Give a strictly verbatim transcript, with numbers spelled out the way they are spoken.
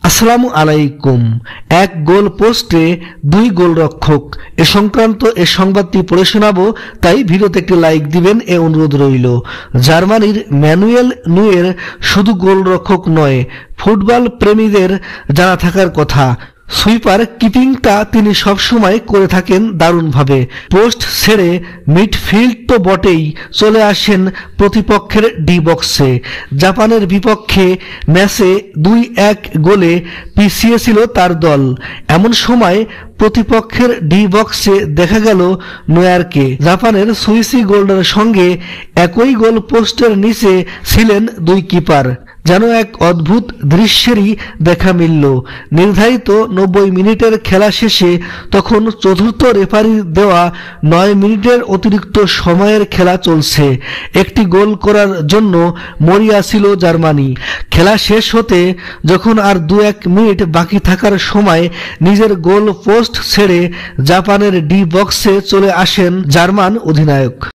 আসসালামু আলাইকুম। এক গোল পোস্টে দুই গোলরক্ষক এ সংক্রান্ত এ সংবাদটি পড়ে শোনাবো, তাই ভিডিওতে একটি লাইক দিবেন এ অনুরোধ রইল। জার্মানির ম্যানুয়েল নুয়ের শুধু গোলরক্ষক নয়, ফুটবল প্রেমীদের জানা থাকার কথা, সুইপার কিপিংটা তিনি সবসময় করে থাকেন দারুণভাবে। পোস্ট ছেড়ে মিডফিল্ড তো বটেই, চলে আসেন প্রতিপক্ষের ডি বক্সে। জাপানের বিপক্ষে ম্যাচে দুই এক গোলে পিছিয়ে ছিল তার দল। এমন সময় প্রতিপক্ষের ডি বক্সে দেখা গেল নয়ারকে। জাপানের সুইসি গোল্ডের সঙ্গে একই গোল পোস্টের নিচে ছিলেন দুই কিপার। যেন এক অদ্ভুত দৃশ্যেরই দেখা মিলল। নির্ধারিত নব্বই মিনিটের খেলা শেষে তখন চতুর্থ রেফারির দেওয়া নয় মিনিটের অতিরিক্ত সময়ের খেলা চলছে। একটি গোল করার জন্য মরিয়া ছিল জার্মানি। খেলা শেষ হতে যখন আর দু এক মিনিট বাকি থাকার সময় নিজের গোল পোস্ট ছেড়ে জাপানের ডি বক্সে চলে আসেন জার্মান অধিনায়ক।